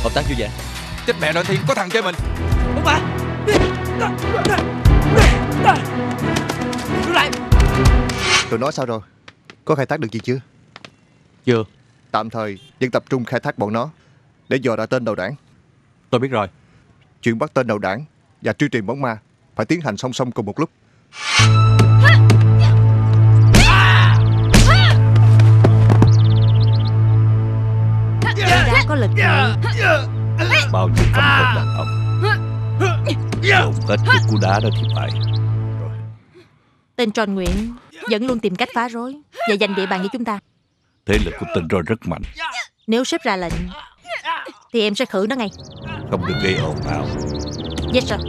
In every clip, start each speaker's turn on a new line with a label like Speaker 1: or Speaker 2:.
Speaker 1: Hợp tác vui vẻ.
Speaker 2: Chết mẹ rồi, Thiên, có thằng chơi mình.
Speaker 1: Đúng mà. Đứng lại.
Speaker 3: Tụi nó sao rồi? Có khai thác được gì chưa?
Speaker 1: Chưa.
Speaker 3: Tạm thời vẫn tập trung khai thác bọn nó để dò ra tên đầu đảng.
Speaker 1: Tôi biết rồi.
Speaker 3: Chuyện bắt tên đầu đảng và truy tìm bóng ma phải tiến hành song song cùng một lúc.
Speaker 4: Đã có lực gì?
Speaker 1: Bao nhiêu tâm hồn đàn ông dùng hết lực của đá đó thì phải.
Speaker 4: Tên John Nguyễn vẫn luôn tìm cách phá rối và giành địa bàn cho chúng ta.
Speaker 1: Thế lực của tên Roy rất mạnh.
Speaker 4: Nếu sếp ra lệnh thì em sẽ khử nó ngay.
Speaker 1: Không được gây ồn ào.
Speaker 4: Yes sir.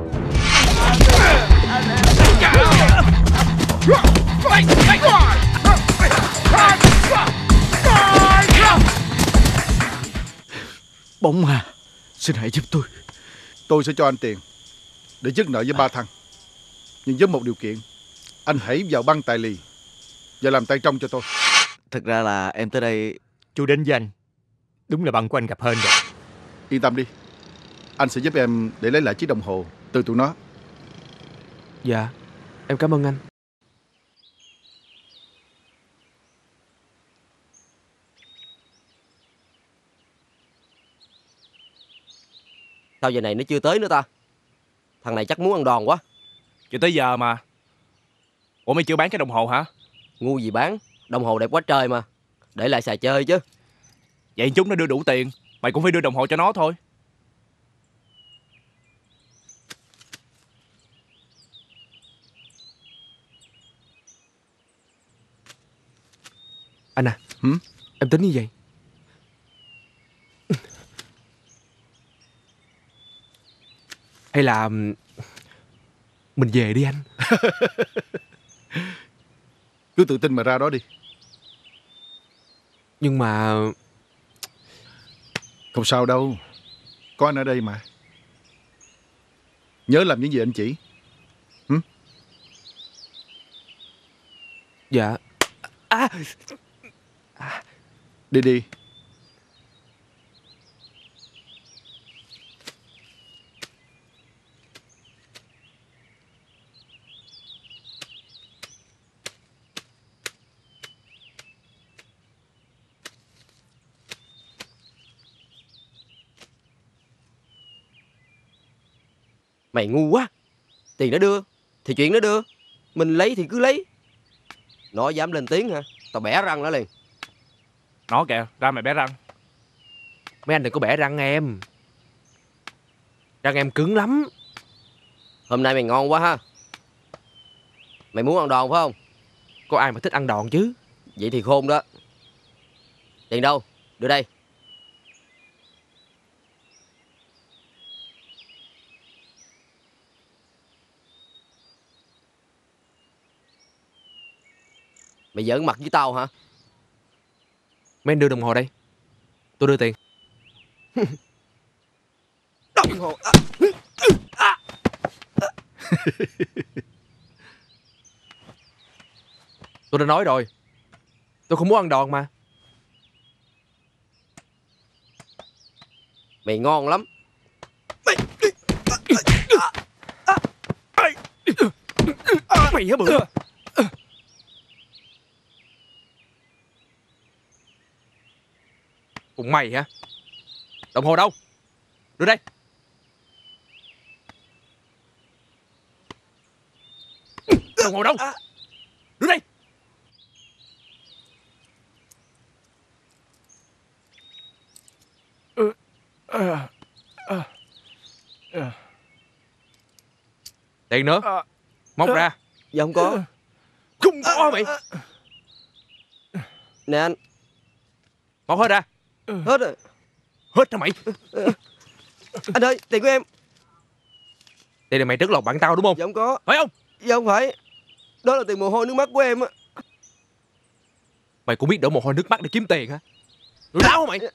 Speaker 2: Bóng ma, xin hãy giúp tôi.
Speaker 5: Tôi sẽ cho anh tiền để dứt nợ với ba thằng. Nhưng với một điều kiện, anh hãy vào băng tài lì và làm tay trong cho tôi.
Speaker 6: Thực ra là em tới đây.
Speaker 7: Chú đến với anh. Đúng là băng của anh gặp hên rồi.
Speaker 5: Yên tâm đi, anh sẽ giúp em để lấy lại chiếc đồng hồ từ tụi nó.
Speaker 7: Dạ, em cảm ơn anh.
Speaker 6: Sao giờ này nó chưa tới nữa ta? Thằng này chắc muốn ăn đòn quá.
Speaker 2: Chưa tới giờ mà. Ủa mày chưa bán cái đồng hồ hả?
Speaker 6: Ngu gì bán, đồng hồ đẹp quá trời mà. Để lại xài chơi chứ.
Speaker 2: Vậy chúng nó đưa đủ tiền, mày cũng phải đưa đồng hồ cho nó thôi.
Speaker 7: Anh à, em tính như vậy. Hay là mình về đi anh.
Speaker 5: Cứ tự tin mà ra đó đi.
Speaker 7: Nhưng mà
Speaker 5: không sao đâu, có anh ở đây mà. Nhớ làm những gì anh chỉ.
Speaker 7: Dạ.
Speaker 5: Đi đi.
Speaker 6: Mày ngu quá. Tiền nó đưa thì chuyện nó đưa, mình lấy thì cứ lấy. Nó dám lên tiếng hả? Tao bẻ răng nó liền.
Speaker 2: Nó kìa, ra mày bẻ răng.
Speaker 7: mấy anh đừng có bẻ răng em. Răng em cứng lắm.
Speaker 6: Hôm nay mày ngon quá ha. Mày muốn ăn đòn phải không?
Speaker 7: Có ai mà thích ăn đòn chứ.
Speaker 6: Vậy thì khôn đó. Tiền đâu? Đưa đây. Mày giỡn mặt với tao hả?
Speaker 7: Mấy anh đưa đồng hồ đây. Tôi đưa tiền.
Speaker 6: Đồng hồ.
Speaker 7: Tôi đã nói rồi, tôi không muốn ăn đòn mà.
Speaker 6: Mày ngon lắm.
Speaker 7: Mày hả bự? Cùng mày hả? Đồng hồ đâu? Đưa đây. Đồng hồ đâu? Đưa đây. Tiền nữa. Móc ra.
Speaker 6: Dạ không có.
Speaker 7: Không có mày.
Speaker 6: Nè anh.
Speaker 7: Móc hết ra.
Speaker 6: Hết rồi.
Speaker 7: Hết hả mày?
Speaker 6: Anh ơi, tiền của em.
Speaker 7: Tiền này mày trấn lột bạn tao đúng không?
Speaker 6: Dạ không có.
Speaker 7: Phải không?
Speaker 6: Dạ không phải. Đó là tiền mồ hôi nước mắt của em á.
Speaker 7: Mày cũng biết đổ mồ hôi nước mắt để kiếm tiền hả? Rồi đau mày.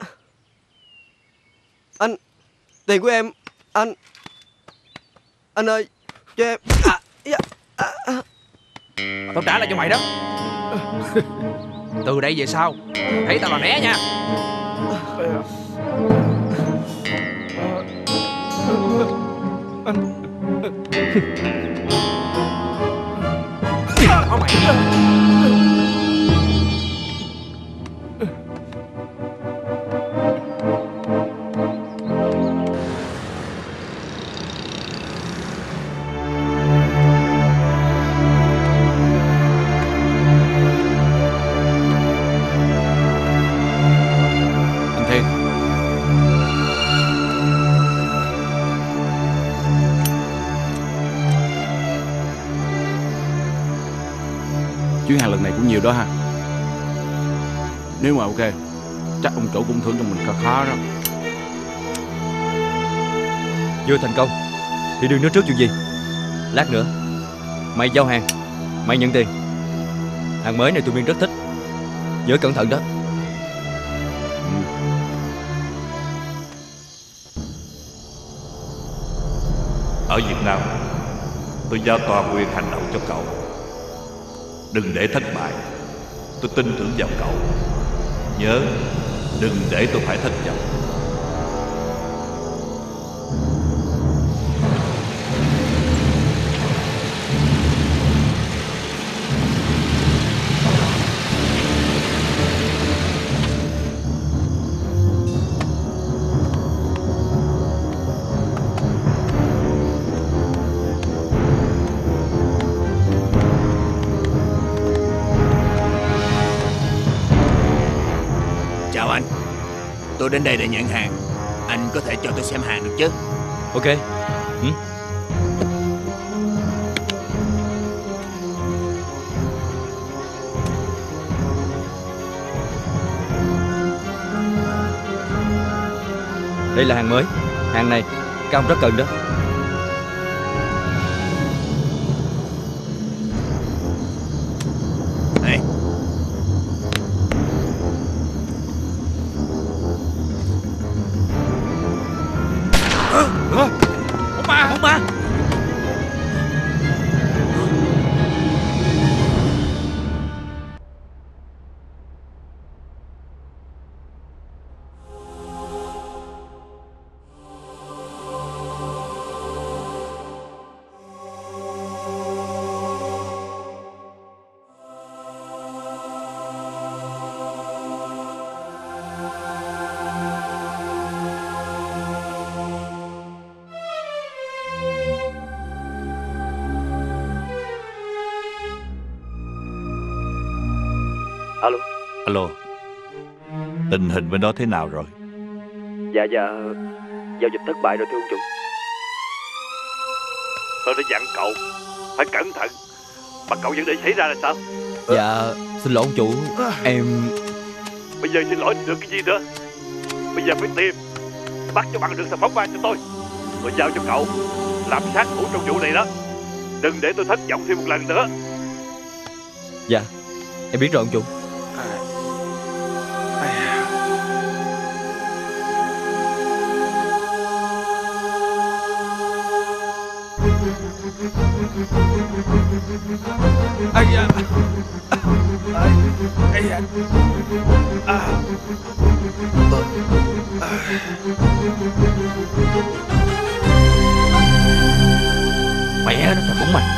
Speaker 6: Anh, tiền của em. Anh ơi, cho em.
Speaker 7: Tao trả lại cho mày đó. Từ đây về sau thấy tao là né nha.
Speaker 2: Anh Thiên, chuyến hàng lần này cũng nhiều đó ha. Nếu mà ok, chắc ông chủ cũng thưởng cho mình khá khá đó.
Speaker 1: Chưa thành công thì đừng nói trước chuyện gì. Lát nữa mày giao hàng, mày nhận tiền. Hàng mới này tụi mình rất thích. Nhớ cẩn thận đó.
Speaker 8: Ở Việt Nam, tôi giao toàn quyền hành động cho cậu. Đừng để thất bại. Tôi tin tưởng vào cậu. Nhớ, đừng để tôi phải thất vọng.
Speaker 9: Chào anh, tôi đến đây để nhận hàng. Anh có thể cho tôi xem hàng được chứ?
Speaker 1: Ok. Đây là hàng mới. Hàng này các ông rất cần đó.
Speaker 9: Này,
Speaker 2: Ông ba.
Speaker 7: Alo.
Speaker 8: Alo, tình hình bên đó thế nào rồi?
Speaker 7: Dạ giao dịch thất bại rồi thưa ông chủ.
Speaker 8: Tôi đã dặn cậu phải cẩn thận, mà cậu vẫn để xảy ra là sao?
Speaker 1: Dạ xin lỗi ông chủ. Em
Speaker 8: Bây giờ xin lỗi được cái gì nữa? Bây giờ phải tìm, bắt cho bằng được xà phóng ban cho tôi. Tôi giao cho cậu làm sát thủ trong vụ này đó. Đừng để tôi thất vọng thêm một lần nữa.
Speaker 1: Dạ em biết rồi ông chủ.
Speaker 2: Ây da. Ây da.
Speaker 1: Mẹ nó thật bóng mày.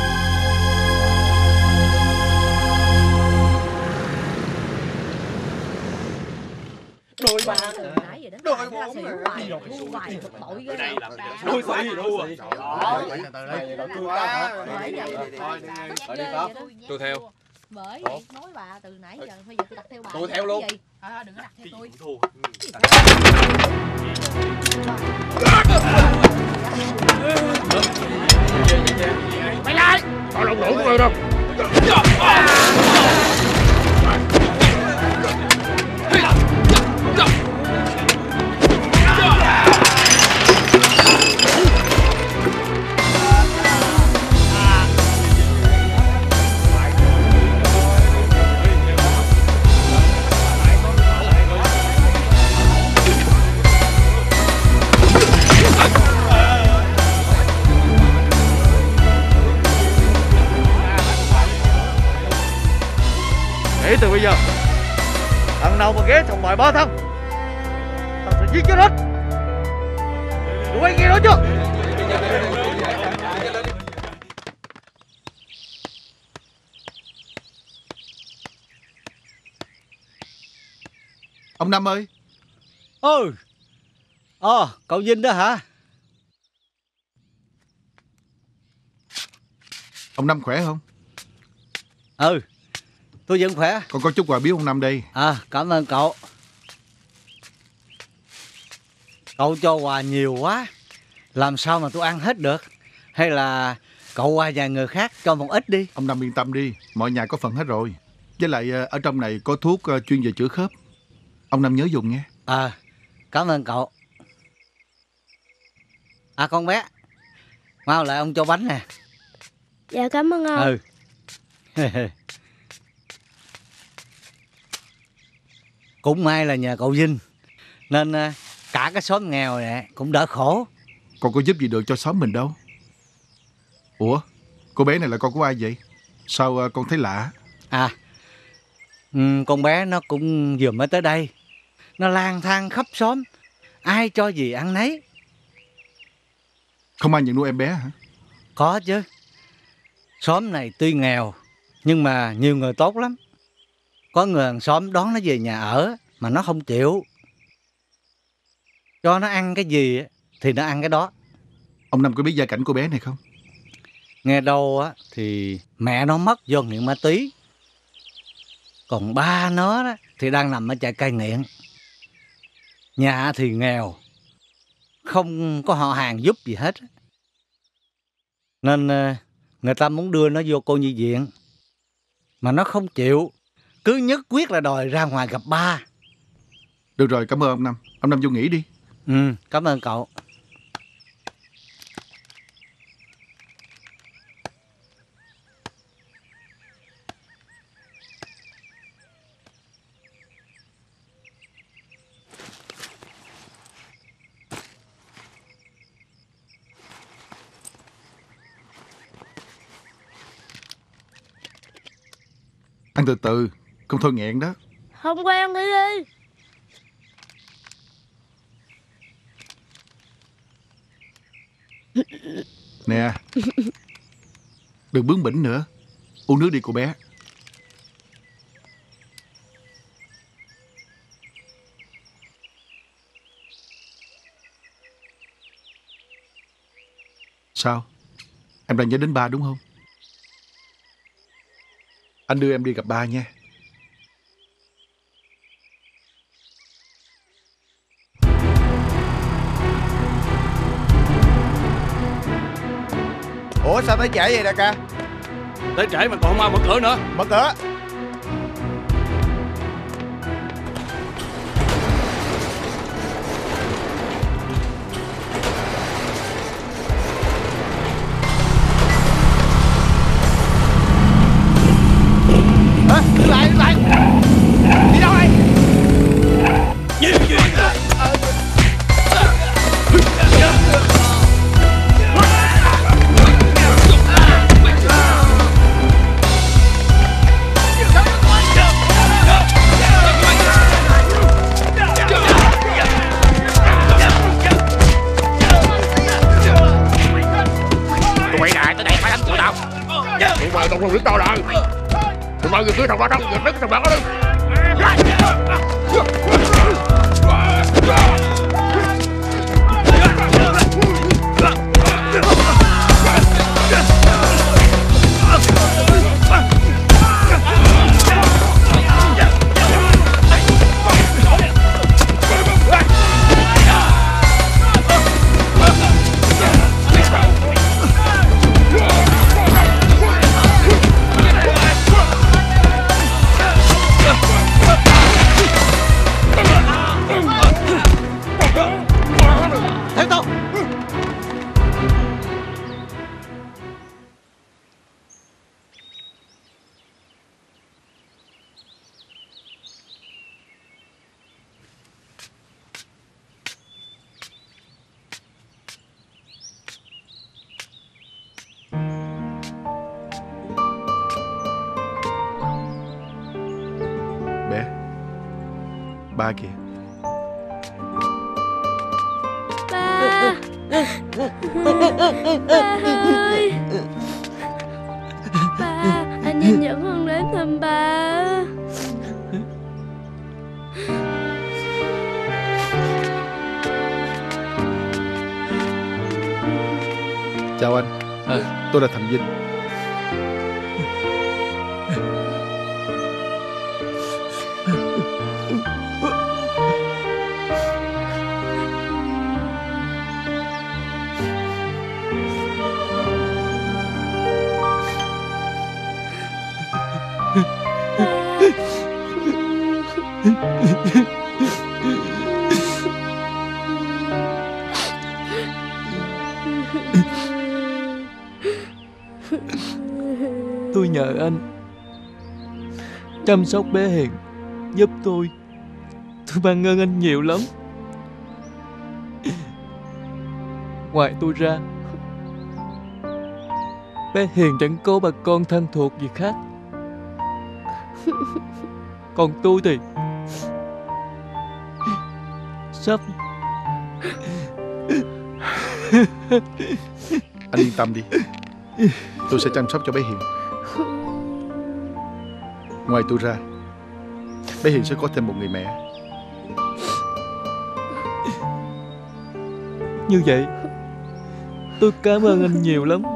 Speaker 4: Đôi ba nãy giờ đến đôi bốn đi rồi vài chục tội ghê.
Speaker 2: Đôi xì thua à? Tôi theo.
Speaker 4: Bởi vậy nói bà từ nãy giờ bây giờ tôi đặt theo bà.
Speaker 2: Tôi theo luôn.
Speaker 4: Đừng có đặt theo tôi.
Speaker 2: Mày lại. Tao đâu đủ của mày đâu.
Speaker 10: Kể từ bây giờ, thằng nào mà ghé thằng bài ba thằng, tao sẽ giết chết hết. Tụi bay nghe nói chưa?
Speaker 5: Ông Năm ơi.
Speaker 10: Cậu Vinh đó hả?
Speaker 5: Ông Năm khỏe không?
Speaker 10: Tôi vẫn khỏe.
Speaker 5: Con có chút quà biếu ông Năm đây.
Speaker 10: Cảm ơn cậu. Cậu cho quà nhiều quá, làm sao mà tôi ăn hết được? Hay là cậu qua vài người khác cho một ít đi.
Speaker 5: Ông Năm yên tâm đi, mọi nhà có phần hết rồi. Với lại ở trong này có thuốc chuyên về chữa khớp. Ông Năm nhớ dùng nghe.
Speaker 10: Cảm ơn cậu. Con bé, mau lại ông cho bánh nè.
Speaker 11: Dạ cảm ơn ông.
Speaker 10: Cũng may là nhờ cậu Vinh nên cả cái xóm nghèo này cũng đỡ khổ.
Speaker 5: Con có giúp gì được cho xóm mình đâu. Ủa, cô bé này là con của ai vậy? Sao con thấy lạ?
Speaker 10: Con bé nó cũng vừa mới tới đây. Nó lang thang khắp xóm, ai cho gì ăn nấy.
Speaker 5: Không ai nhận nuôi em bé hả?
Speaker 10: Có chứ. Xóm này tuy nghèo nhưng mà nhiều người tốt lắm. Có người hàng xóm đón nó về nhà ở mà nó không chịu. Cho nó ăn cái gì thì nó ăn cái đó.
Speaker 5: Ông Năm có biết gia cảnh cô bé này không?
Speaker 10: Nghe đâu thì mẹ nó mất do nghiện ma túy. Còn ba nó đó thì đang nằm ở trại cai nghiện. Nhà thì nghèo, không có họ hàng giúp gì hết. Nên người ta muốn đưa nó vô cô nhi viện, mà nó không chịu, cứ nhất quyết là đòi ra ngoài gặp ba.
Speaker 5: Được rồi, cảm ơn ông Năm. Ông Năm vô nghỉ đi.
Speaker 10: Cảm ơn cậu.
Speaker 5: Ăn từ từ, không thôi nghẹn đó.
Speaker 11: Không quen đi đi.
Speaker 5: Nè, đừng bướng bỉnh nữa. Uống nước đi cô bé. Sao? Em đang nhớ đến ba đúng không? Anh đưa em đi gặp ba nha.
Speaker 12: Ủa sao tới trễ vậy đại ca?
Speaker 2: Tới trễ mà còn không ai mở cửa nữa.
Speaker 12: Mở cửa. Đứng lại, đứng lại. Đi đâu đây?
Speaker 9: Tụi mày lại tới đây phải đánh tụi tao. Tụi mày tụi đứng to lại. Tụi mày cứ thằng đó đóng giật đứt thằng bạn đó đi.
Speaker 10: Theo tôi.
Speaker 5: Bé, ba kìa.
Speaker 11: Ba. Ba ơi. Ba, anh nhanh dẫn con đến thăm ba.
Speaker 5: Chào anh. Tôi là Thành Vinh.
Speaker 13: Tôi nhờ anh chăm sóc bé Hiền giúp tôi. Tôi ban ơn anh nhiều lắm. Ngoài tôi ra, bé Hiền chẳng có bà con thân thuộc gì khác. Còn tôi thì sắp.
Speaker 5: Anh yên tâm đi, tôi sẽ chăm sóc cho bé Hiền. Ngoài tôi ra, bé Hiền sẽ có thêm một người mẹ.
Speaker 13: Như vậy tôi cảm ơn anh nhiều lắm.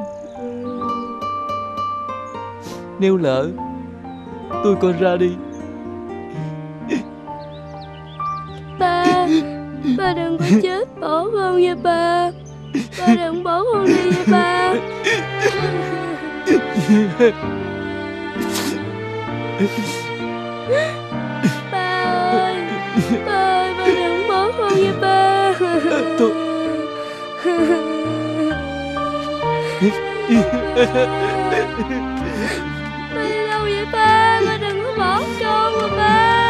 Speaker 13: Nếu lỡ tôi còn ra đi,
Speaker 11: ba đừng có chết bỏ con nha ba. Ba đừng bỏ con đi nha ba. Ba ơi, ba đừng bỏ con nha ba. Ba đi đâu vậy ba? Ba đừng có bỏ con mà ba.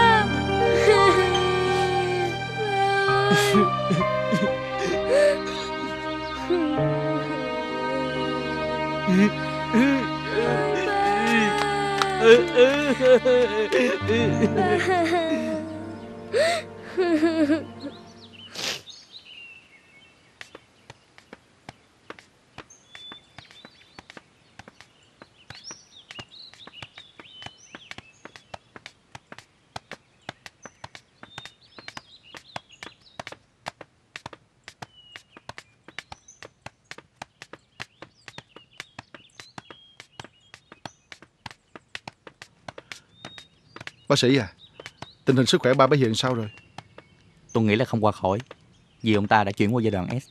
Speaker 5: Bác sĩ à, tình hình sức khỏe ba bé Hiền sao rồi?
Speaker 14: Tôi nghĩ là không qua khỏi, vì ông ta đã chuyển qua giai đoạn S.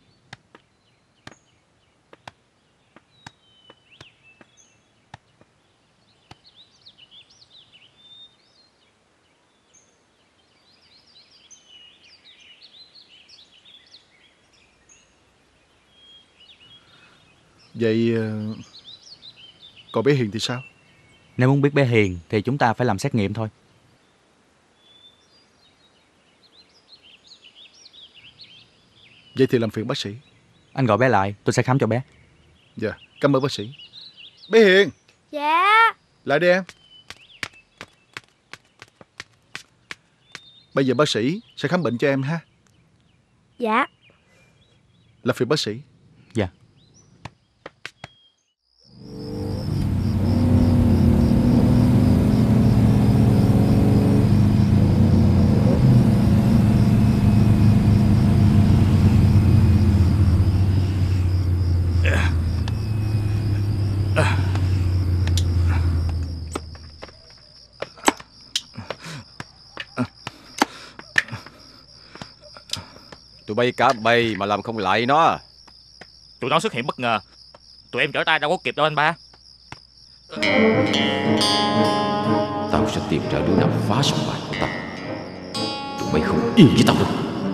Speaker 5: Vậy còn bé Hiền thì sao?
Speaker 14: Nếu muốn biết bé Hiền thì chúng ta phải làm xét nghiệm thôi.
Speaker 5: Vậy thì làm phiền bác sĩ.
Speaker 14: Anh gọi bé lại, tôi sẽ khám cho bé.
Speaker 5: Dạ, cảm ơn bác sĩ. Bé Hiền.
Speaker 11: Dạ.
Speaker 5: Lại đây em. Bây giờ bác sĩ sẽ khám bệnh cho em ha.
Speaker 11: Dạ.
Speaker 5: Làm phiền bác sĩ.
Speaker 14: Dạ.
Speaker 1: Tụi bay cả bầy mà làm không lại nó.
Speaker 15: Tụi nó xuất hiện bất ngờ, tụi em trở tay đâu có kịp đâu anh ba.
Speaker 16: Tao sẽ tìm ra đứa nào phá sòng bài của tao. Tụi bay không yên với tao đâu.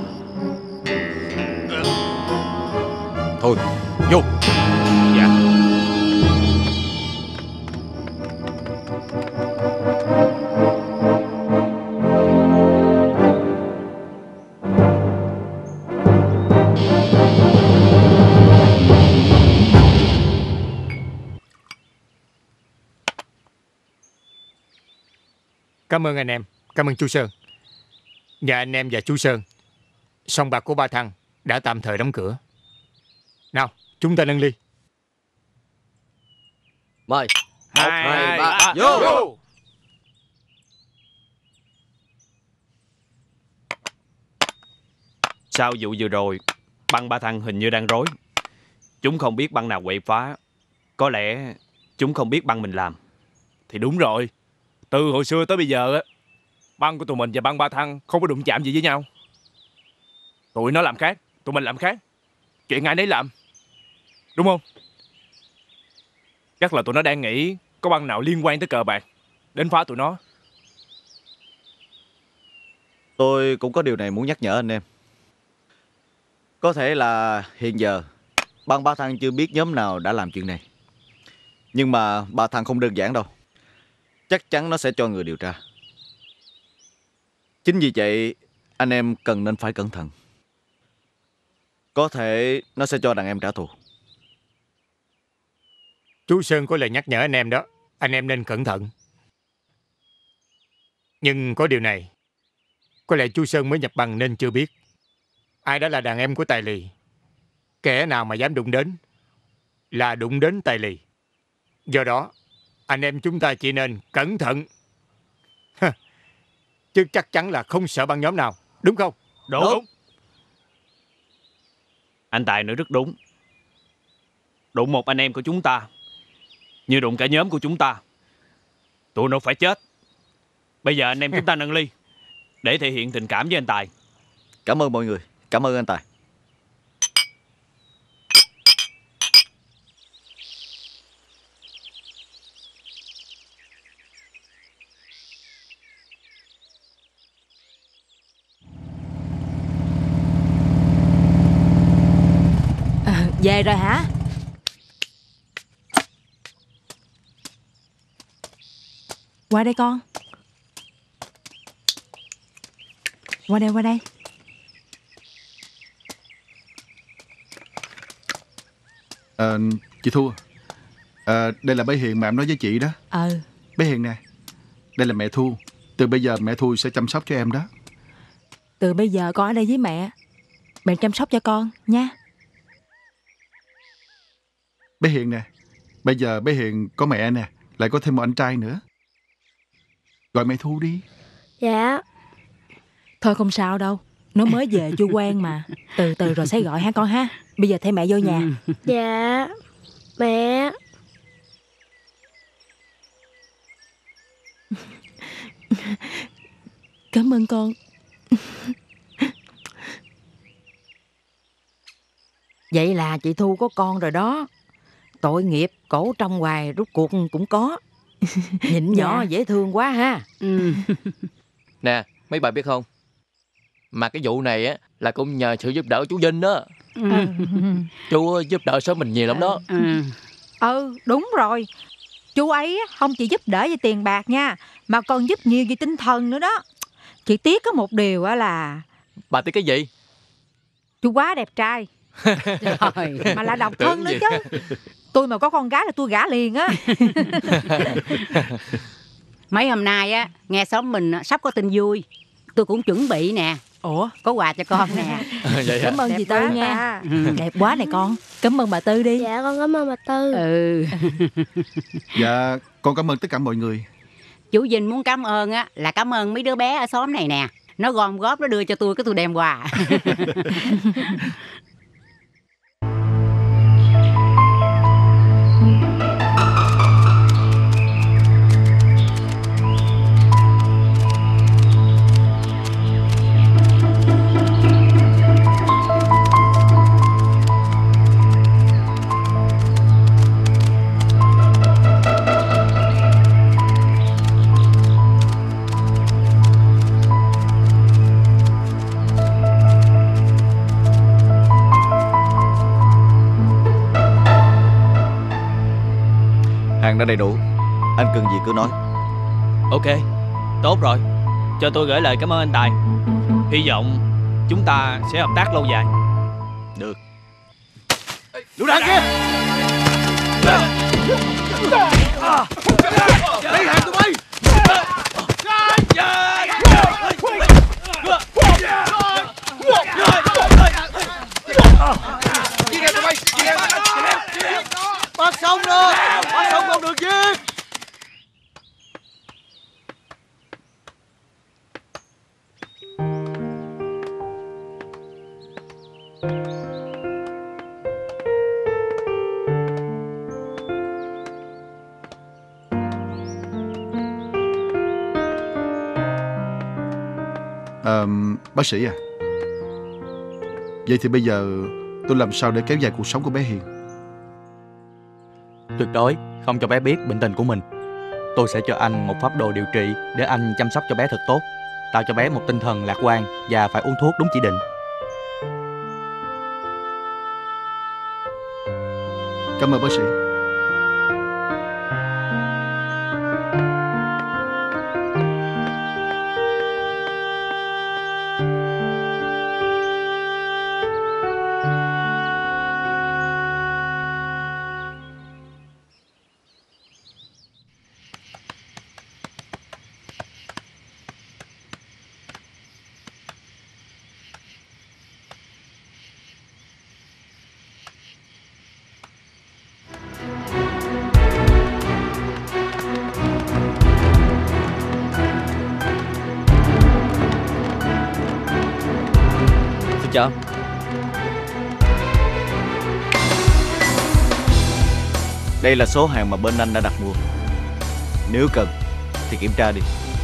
Speaker 1: Thôi, vô.
Speaker 15: Dạ.
Speaker 17: Cảm ơn anh em, cảm ơn chú Sơn. Nhà anh em và chú Sơn, sòng bạc của Ba Thăng đã tạm thời đóng cửa. Nào, chúng ta nâng ly.
Speaker 6: Mời.
Speaker 7: 1, 2, 3, vô.
Speaker 18: Sau vụ vừa rồi, băng Ba Thăng hình như đang rối. Chúng không biết băng nào quậy phá. Có lẽ chúng không biết băng mình làm.
Speaker 7: Thì đúng rồi. Từ hồi xưa tới bây giờ á, băng của tụi mình và băng Ba Thăng không có đụng chạm gì với nhau. Tụi nó làm khác, tụi mình làm khác. Chuyện ai nấy làm, đúng không? Chắc là tụi nó đang nghĩ có băng nào liên quan tới cờ bạc đến phá tụi nó.
Speaker 19: Tôi cũng có điều này muốn nhắc nhở anh em. Có thể là hiện giờ băng Ba Thăng chưa biết nhóm nào đã làm chuyện này. Nhưng mà Ba Thăng không đơn giản đâu. Chắc chắn nó sẽ cho người điều tra. Chính vì vậy anh em cần nên phải cẩn thận. Có thể nó sẽ cho đàn em trả thù.
Speaker 17: Chú Sơn có lời nhắc nhở anh em đó. Anh em nên cẩn thận. Nhưng có điều này, có lẽ chú Sơn mới nhập băng nên chưa biết ai đó là đàn em của Tài Lì. Kẻ nào mà dám đụng đến là đụng đến Tài Lì. Do đó anh em chúng ta chỉ nên cẩn thận. Chứ chắc chắn là không sợ băng nhóm nào. Đúng không?
Speaker 18: Đúng. Anh Tài nói rất đúng. Đụng một anh em của chúng ta như đụng cả nhóm của chúng ta, tụi nó phải chết. Bây giờ anh em chúng ta nâng ly để thể hiện tình cảm với anh Tài.
Speaker 19: Cảm ơn mọi người. Cảm ơn anh Tài.
Speaker 4: Về rồi hả? Qua đây con. Qua đây, qua đây.
Speaker 5: Chị Thu, đây là bé Hiền mà em nói với chị đó. Bé Hiền nè, đây là mẹ Thu. Từ bây giờ mẹ Thu sẽ chăm sóc cho em đó.
Speaker 4: Từ bây giờ con ở đây với mẹ. Mẹ chăm sóc cho con nha.
Speaker 5: Bé Hiền nè, bây giờ bé Hiền có mẹ nè, lại có thêm một anh trai nữa. Gọi mẹ Thu đi.
Speaker 11: Dạ.
Speaker 4: Thôi không sao đâu. Nó mới về chưa quen mà. Từ từ rồi sẽ gọi ha con ha. Bây giờ thay mẹ vô nhà.
Speaker 11: Dạ. Mẹ.
Speaker 4: Cảm ơn con.
Speaker 20: Vậy là chị Thu có con rồi đó. Tội nghiệp cổ trong hoài rút cuộc cũng có. Nhìn nhỏ dễ thương quá ha.
Speaker 14: Nè, mấy bà biết không? Mà cái vụ này á là cũng nhờ sự giúp đỡ của chú Vinh đó. Chú giúp đỡ sớm mình nhiều lắm đó.
Speaker 21: Đúng rồi. Chú ấy không chỉ giúp đỡ về tiền bạc nha, mà còn giúp nhiều về tinh thần nữa đó. Chỉ tiếc có một điều á là...
Speaker 14: Bà tiếc cái gì?
Speaker 21: Chú quá đẹp trai. Mà là độc thân nữa chứ. Tôi mà có con gái là tôi gả liền á.
Speaker 22: Mấy hôm nay á, nghe xóm mình sắp có tin vui. Tôi cũng chuẩn bị nè.
Speaker 4: Ủa?
Speaker 22: Có quà cho con nè.
Speaker 4: Cảm ơn dì Tư nha. Đẹp quá này con. Cảm ơn bà Tư đi.
Speaker 11: Dạ con cảm ơn bà Tư.
Speaker 5: Dạ, con cảm ơn tất cả mọi người.
Speaker 22: Chú Vinh muốn cảm ơn á là cảm ơn mấy đứa bé ở xóm này nè. Nó gom góp nó đưa cho tôi, cái tôi đem quà.
Speaker 19: Hàng đã đầy đủ. Anh cần gì cứ nói.
Speaker 18: Ok, tốt rồi. Cho tôi gửi lời cảm ơn anh Tài. Hy vọng chúng ta sẽ hợp tác lâu dài.
Speaker 19: Được.
Speaker 12: Lũ đàn kia! Lấy hàng tụi bay! Giết em tụi bay!
Speaker 5: Bác sĩ à, vậy thì bây giờ tôi làm sao để kéo dài cuộc sống của bé Hiền?
Speaker 3: Tuyệt đối không cho bé biết bệnh tình của mình. Tôi sẽ cho anh một phác đồ điều trị để anh chăm sóc cho bé thật tốt, tạo cho bé một tinh thần lạc quan và phải uống thuốc đúng chỉ định.
Speaker 5: Cảm ơn bác sĩ.
Speaker 1: Chào.
Speaker 19: Đây là số hàng mà bên anh đã đặt mua. Nếu cần thì kiểm tra đi.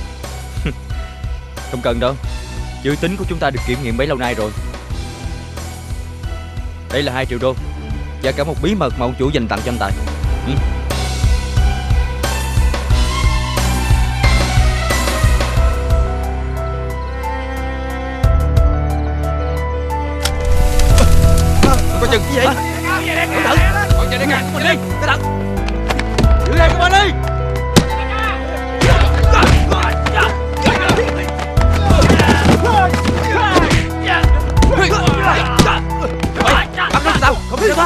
Speaker 1: Không cần đâu. Chữ tín của chúng ta được kiểm nghiệm bấy lâu nay rồi. Đây là 2 triệu đô và cả một bí mật mà ông chủ dành tặng cho anh Tài.
Speaker 6: Coi chừng cái gì? Cẩn thận! Con chạy đi kìa! Mình đi! Cẩn thận! Giữ em của mình đi! Bắt nó sao? Không biết đâu.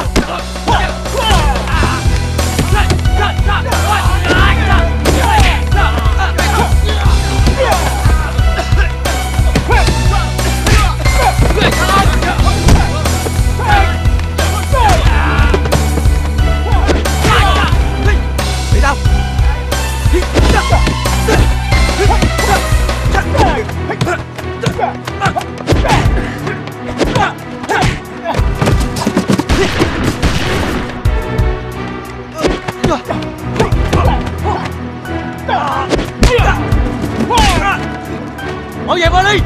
Speaker 6: Mọi người vào đi!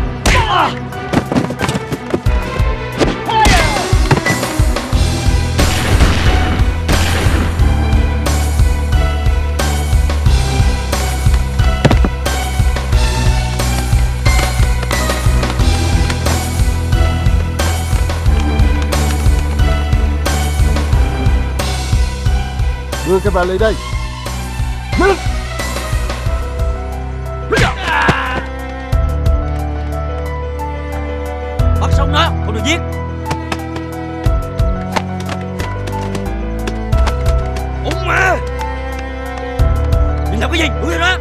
Speaker 5: Đưa cái vali đây.
Speaker 6: Bắt sống nó, không được giết. Úng mà! Đừng làm cái gì, đuổi nó.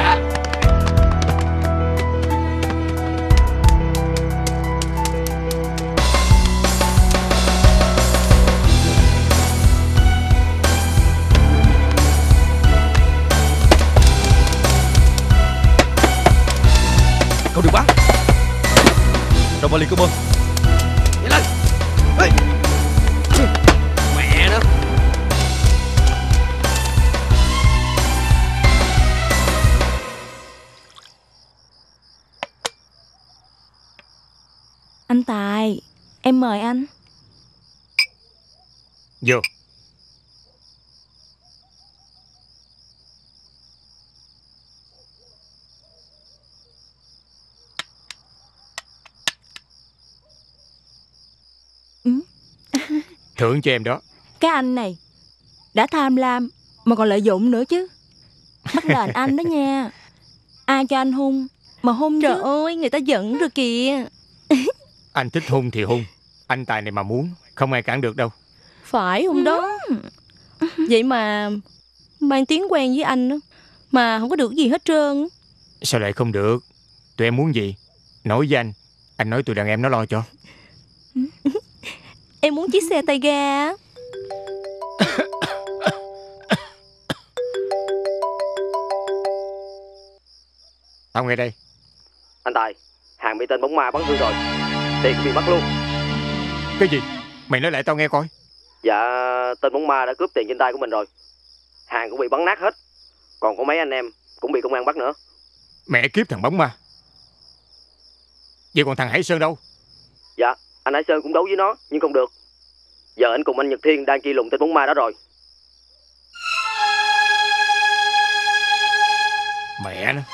Speaker 1: Không được bắn. Trong vali có bom.
Speaker 6: Nhanh lên. Ê. Mẹ nó.
Speaker 4: Anh Tài, em mời anh.
Speaker 17: Vô. Thưởng cho em đó.
Speaker 4: Cái anh này đã tham lam mà còn lợi dụng nữa chứ. Mắc đền anh đó nha. Ai cho anh hung mà hung
Speaker 11: Trời
Speaker 4: chứ.
Speaker 11: ơi, người ta giận rồi kìa.
Speaker 17: Anh thích hung thì hung. Anh Tài này mà muốn, không ai cản được đâu.
Speaker 11: Phải không đó? Vậy mà mang tiếng quen với anh đó, mà không có được gì hết trơn.
Speaker 17: Sao lại không được? Tụi em muốn gì? Nói với anh nói tụi đàn em nó lo cho.
Speaker 11: Em muốn chiếc xe tay ga.
Speaker 17: Tao nghe đây.
Speaker 6: Anh Tài, hàng bị tên bóng ma bắn hư rồi. Tiền cũng bị mất luôn.
Speaker 17: Cái gì? Mày nói lại tao nghe coi.
Speaker 6: Dạ, tên bóng ma đã cướp tiền trên tay của mình rồi. Hàng cũng bị bắn nát hết. Còn có mấy anh em cũng bị công an bắt nữa.
Speaker 17: Mẹ kiếp thằng bóng ma. Vậy còn thằng Hải Sơn đâu?
Speaker 6: Dạ, anh Hải Sơn cũng đấu với nó, nhưng không được. Giờ anh cùng anh Nhật Thiên đang truy lùng tên bóng ma đó rồi.
Speaker 17: Mẹ nó.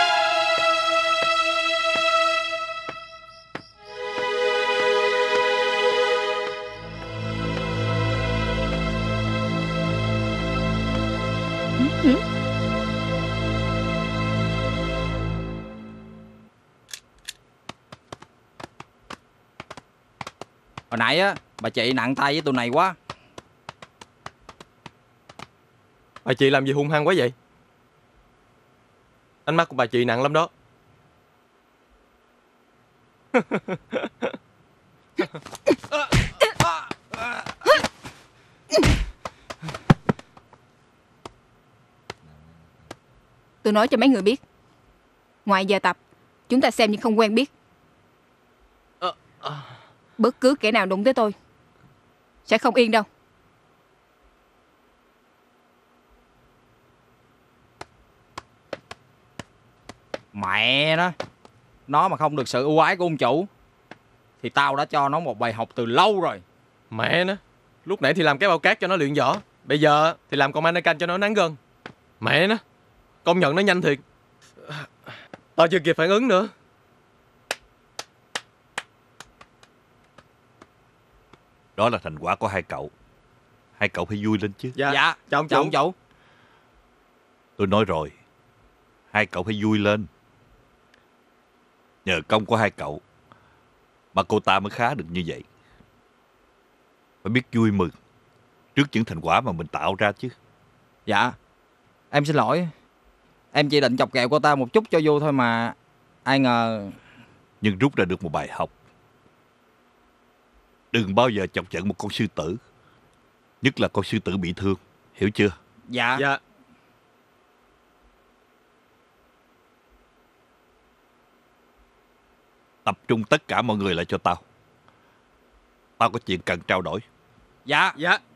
Speaker 2: Hồi nãy á, bà chị nặng tay với tụi này quá.
Speaker 8: Bà chị làm gì hung hăng quá vậy? Ánh mắt của bà chị nặng lắm đó.
Speaker 23: Tôi nói cho mấy người biết, ngoài giờ tập, chúng ta xem như không quen biết. Bất cứ kẻ nào đụng tới tôi sẽ không yên đâu.
Speaker 2: Mẹ nó mà không được sự ưu ái của ông chủ thì tao đã cho nó một bài học từ lâu rồi.
Speaker 8: Mẹ nó, lúc nãy thì làm cái bao cát cho nó luyện võ, bây giờ thì làm con mannequin cho nó nắng gân. Mẹ nó, công nhận nó nhanh thiệt. Tao chưa kịp phản ứng nữa.
Speaker 24: Đó là thành quả của hai cậu. Hai cậu phải vui lên chứ.
Speaker 2: Dạ, chào ông chủ.
Speaker 24: Tôi nói rồi, hai cậu phải vui lên. Nhờ công của hai cậu mà cô ta mới khá được như vậy. Phải biết vui mừng trước những thành quả mà mình tạo ra chứ.
Speaker 2: Dạ, em xin lỗi. Em chỉ định chọc ghẹo cô ta một chút cho vui thôi mà. Ai ngờ.
Speaker 24: Nhưng rút ra được một bài học. Đừng bao giờ chọc giận một con sư tử, nhất là con sư tử bị thương. Hiểu chưa?
Speaker 2: Dạ.
Speaker 24: Tập trung tất cả mọi người lại cho tao. Tao có chuyện cần trao đổi.
Speaker 2: Dạ.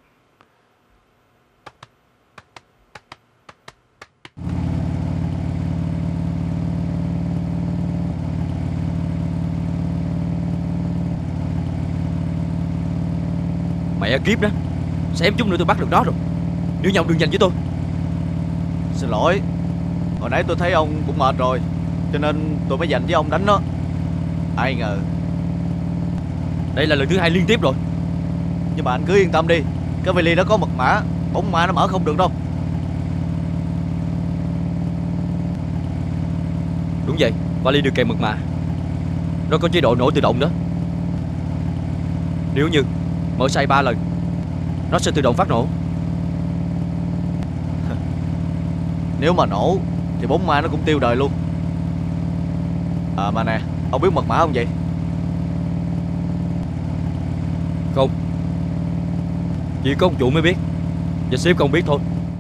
Speaker 1: Mẹ kiếp đó, xém chút nữa tôi bắt được đó rồi. Nếu nhau đừng nhanh với tôi.
Speaker 19: Xin lỗi, hồi nãy tôi thấy ông cũng mệt rồi, cho nên tôi mới dành với ông đánh nó. Ai ngờ
Speaker 1: đây là lần thứ hai liên tiếp rồi.
Speaker 19: Nhưng mà anh cứ yên tâm đi, cái vali đó có mật mã, bóng ma nó mở không được đâu.
Speaker 1: Đúng vậy, vali được kèm mật mã. Nó có chế độ nổ tự động đó. Nếu như mở sai 3 lần, nó sẽ tự động phát nổ.
Speaker 19: Nếu mà nổ thì bóng ma nó cũng tiêu đời luôn. À mà nè, ông biết mật mã không vậy?
Speaker 1: Không, chỉ có ông chủ mới biết, và sếp không biết thôi.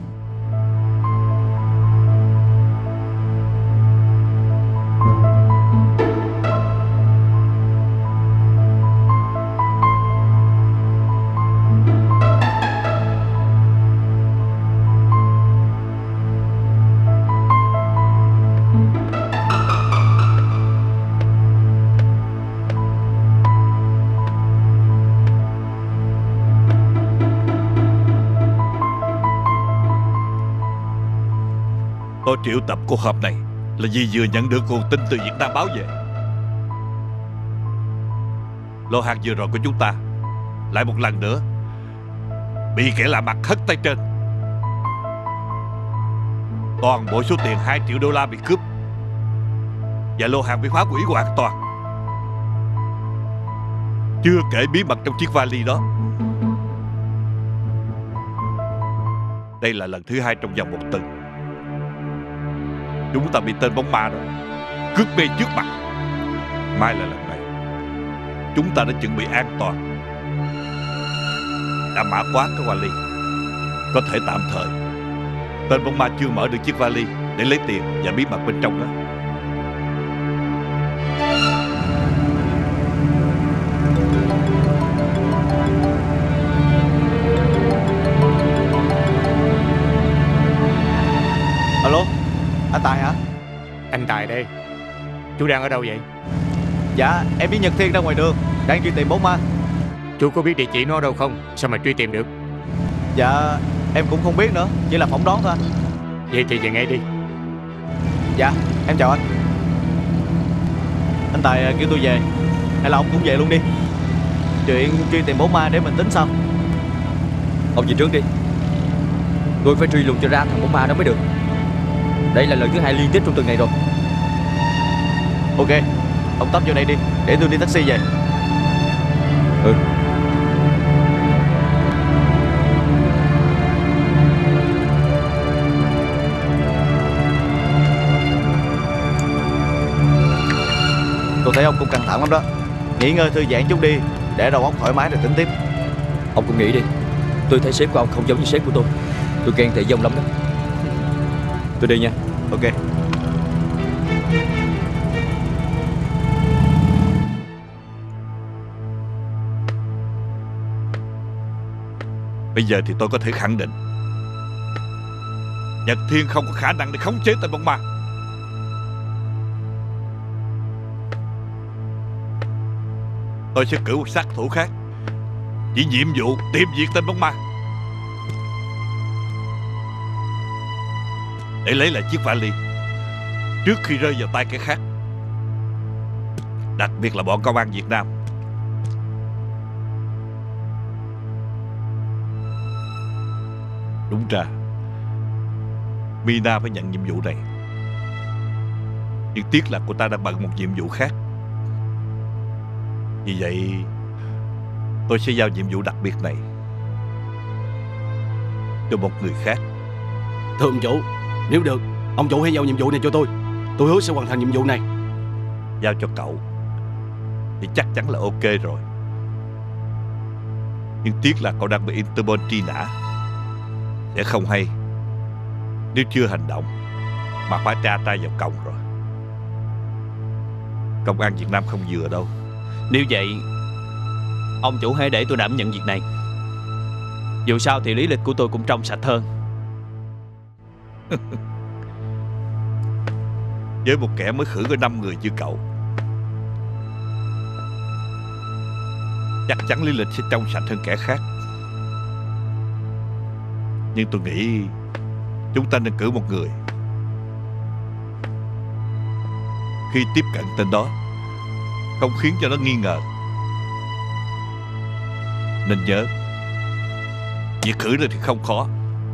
Speaker 24: Tôi triệu tập cuộc họp này là vì vừa nhận được nguồn tin từ Việt Nam báo về. Lô hàng vừa rồi của chúng ta lại một lần nữa bị kẻ lạ mặt hất tay trên. Toàn bộ số tiền 2 triệu đô la bị cướp, và lô hàng bị phá hủy hoàn toàn. Chưa kể bí mật trong chiếc vali đó. Đây là lần thứ 2 trong vòng 1 tuần chúng ta bị tên bóng ma đó cướp bê trước mặt. May là lần này chúng ta đã chuẩn bị an toàn, đã mã khóa cái vali. Có thể tạm thời tên bóng ma chưa mở được chiếc vali để lấy tiền và bí mật bên trong đó.
Speaker 19: Alo, anh Tài hả?
Speaker 17: Anh Tài đây. Chú đang ở đâu vậy?
Speaker 19: Dạ, em với Nhật Thiên ra ngoài đường, đang truy tìm bóng ma.
Speaker 17: Chú có biết địa chỉ nó đâu không? Sao mà truy tìm được?
Speaker 19: Dạ, em cũng không biết nữa, chỉ là phỏng đoán thôi.
Speaker 17: Vậy thì về ngay đi.
Speaker 19: Dạ, em chào anh. Anh Tài kêu tôi về, hay là ông cũng về luôn đi? Chuyện truy tìm bóng ma để mình tính sau.
Speaker 1: Ông về trước đi. Tôi phải truy lùng cho ra thằng bóng ma đó mới được. Đây là lần thứ 2 liên tiếp trong tuần này rồi.
Speaker 19: Ok, ông tấp vô đây đi, để tôi đi taxi về.
Speaker 1: Ừ.
Speaker 19: Tôi thấy ông cũng căng thẳng lắm đó. Nghỉ ngơi thư giãn chút đi, để đầu óc thoải mái rồi tính tiếp.
Speaker 1: Ông cũng nghĩ đi. Tôi thấy sếp của ông không giống như sếp của tôi. Tôi ghen tị với ông lắm đó. Tôi đi nha.
Speaker 19: Ok.
Speaker 24: Bây giờ thì tôi có thể khẳng định Nhật Thiên không có khả năng để khống chế tên bóng ma. Tôi sẽ cử một sát thủ khác, chỉ nhiệm vụ tìm diệt tên bóng ma để lấy lại chiếc vali trước khi rơi vào tay kẻ khác, đặc biệt là bọn công an Việt Nam. Đúng ra Mina phải nhận nhiệm vụ này, nhưng tiếc là cô ta đang bận một nhiệm vụ khác. Vì vậy tôi sẽ giao nhiệm vụ đặc biệt này cho một người khác.
Speaker 9: Thưa ông chủ, nếu được, ông chủ hãy giao nhiệm vụ này cho tôi. Tôi hứa sẽ hoàn thành nhiệm vụ này.
Speaker 24: Giao cho cậu thì chắc chắn là ok rồi. Nhưng tiếc là cậu đang bị Interpol truy nã. Sẽ không hay nếu chưa hành động mà phải tra tay vào còng rồi. Công an Việt Nam không vừa đâu.
Speaker 18: Nếu vậy, ông chủ hãy để tôi đảm nhận việc này. Dù sao thì lý lịch của tôi cũng trong sạch hơn.
Speaker 24: Với một kẻ mới khử có 5 người như cậu, chắc chắn lý lịch sẽ trong sạch hơn kẻ khác. Nhưng tôi nghĩ chúng ta nên cử một người, khi tiếp cận tên đó không khiến cho nó nghi ngờ. Nên nhớ, việc cử nó thì không khó,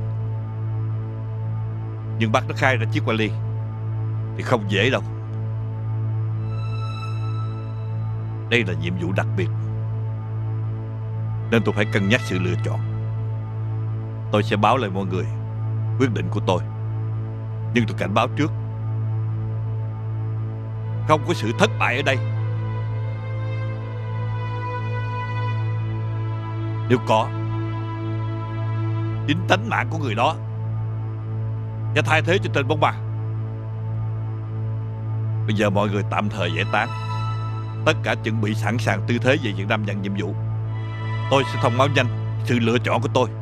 Speaker 24: nhưng bắt nó khai ra chiếc vali thì không dễ đâu. Đây là nhiệm vụ đặc biệt, nên tôi phải cân nhắc sự lựa chọn. Tôi sẽ báo lại mọi người quyết định của tôi, nhưng tôi cảnh báo trước, không có sự thất bại ở đây. Nếu có, chính tánh mạng của người đó sẽ thay thế cho tên bóng ma. Bây giờ mọi người tạm thời giải tán, tất cả chuẩn bị sẵn sàng tư thế về Việt Nam nhận nhiệm vụ. Tôi sẽ thông báo nhanh sự lựa chọn của tôi.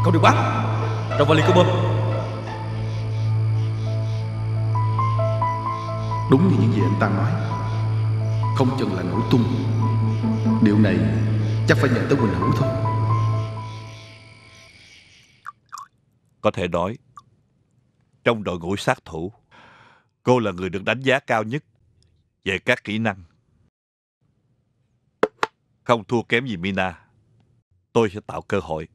Speaker 1: Không được bắn. Trong vali có bom.
Speaker 5: Đúng như những gì anh ta nói, không chừng là nổ tung. Điều này chắc phải nhờ tới Quỳnh Hữu thôi.
Speaker 24: Có thể nói, trong đội ngũ sát thủ, cô là người được đánh giá cao nhất về các kỹ năng. Không thua kém gì Mina. Tôi sẽ tạo cơ hội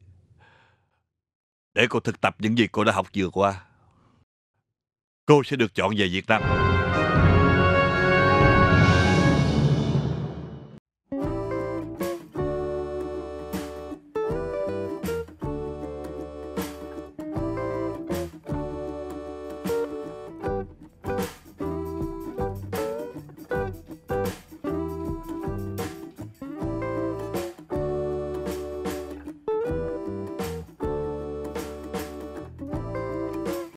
Speaker 24: để cô thực tập những gì cô đã học vừa qua. Cô sẽ được chọn về Việt Nam.